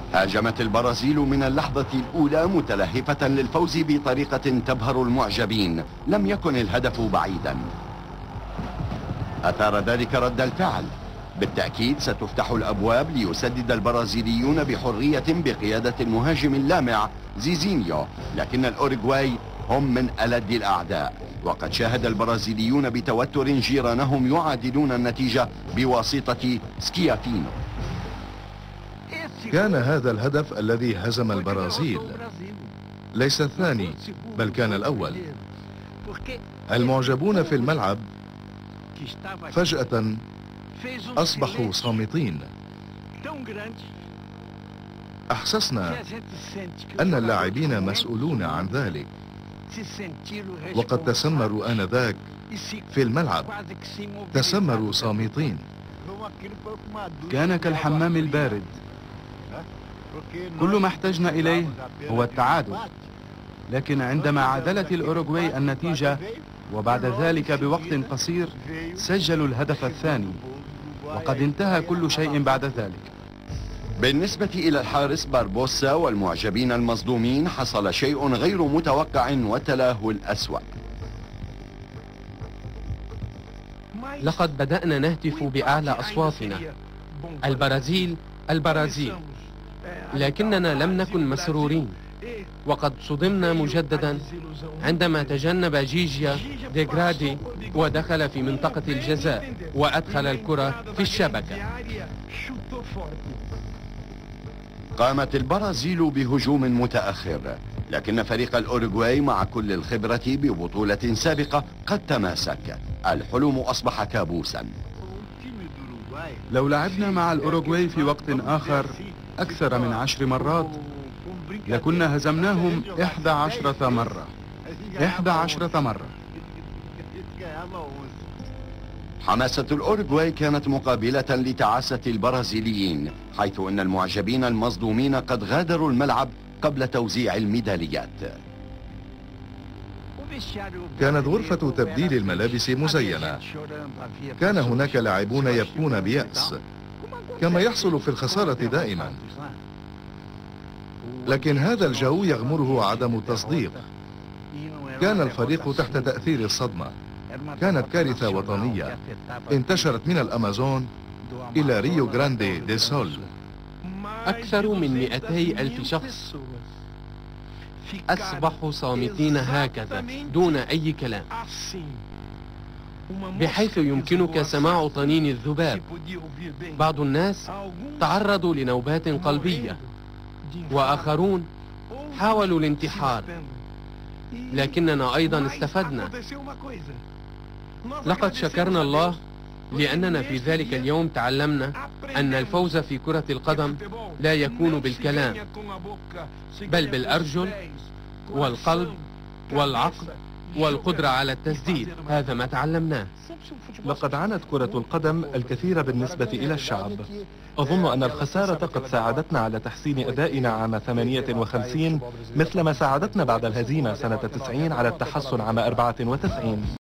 هاجمت البرازيل من اللحظة الأولى متلهفة للفوز بطريقة تبهر المعجبين. لم يكن الهدف بعيدا، أثار ذلك رد الفعل. بالتأكيد ستفتح الأبواب ليسدد البرازيليون بحرية بقيادة المهاجم اللامع زيزينيو، لكن الأوروغواي هم من ألد الأعداء، وقد شاهد البرازيليون بتوتر جيرانهم يعادلون النتيجة بواسطة سكيافينو. كان هذا الهدف الذي هزم البرازيل، ليس الثاني بل كان الأول. المعجبون في الملعب فجأة أصبحوا صامتين. أحسسنا أن اللاعبين مسؤولون عن ذلك، وقد تسمروا آنذاك في الملعب، تسمروا صامتين. كان كالحمام البارد، كل ما احتجنا إليه هو التعادل، لكن عندما عادلت الأوروغواي النتيجة وبعد ذلك بوقت قصير سجلوا الهدف الثاني، وقد انتهى كل شيء بعد ذلك. بالنسبة إلى الحارس باربوسا والمعجبين المصدومين حصل شيء غير متوقع وتلاه الأسوأ. لقد بدأنا نهتف بأعلى أصواتنا: البرازيل البرازيل، لكننا لم نكن مسرورين، وقد صدمنا مجددا عندما تجنب جيجيا ديغرادي ودخل في منطقة الجزاء وأدخل الكرة في الشبكة. قامت البرازيل بهجوم متأخر، لكن فريق الأوروغواي مع كل الخبرة ببطولة سابقة قد تماسك. الحلم أصبح كابوسا. لو لعبنا مع الأوروغواي في وقت آخر أكثر من 10 مرات لكنا هزمناهم 11 مرة. 11 مرة. حماسة الأوروغواي كانت مقابلة لتعاسة البرازيليين، حيث أن المعجبين المصدومين قد غادروا الملعب قبل توزيع الميداليات. كانت غرفة تبديل الملابس مزينة. كان هناك لاعبون يبكون بيأس كما يحصل في الخسارة دائما، لكن هذا الجو يغمره عدم التصديق. كان الفريق تحت تأثير الصدمة. كانت كارثة وطنية انتشرت من الأمازون إلى ريو غراندي دي سول. أكثر من 200,000 شخص أصبحوا صامتين هكذا دون أي كلام، بحيث يمكنك سماع طنين الذباب. بعض الناس تعرضوا لنوبات قلبية، وآخرون حاولوا الانتحار، لكننا أيضا استفدنا. لقد شكرنا الله لأننا في ذلك اليوم تعلمنا أن الفوز في كرة القدم لا يكون بالكلام، بل بالأرجل والقلب والعقل والقدرة على التسديد. هذا ما تعلمناه. لقد عانت كرة القدم الكثير بالنسبة إلى الشعب. أظن أن الخسارة قد ساعدتنا على تحسين أدائنا عام 58 مثلما ساعدتنا بعد الهزيمة سنة 90 على التحسن عام 94.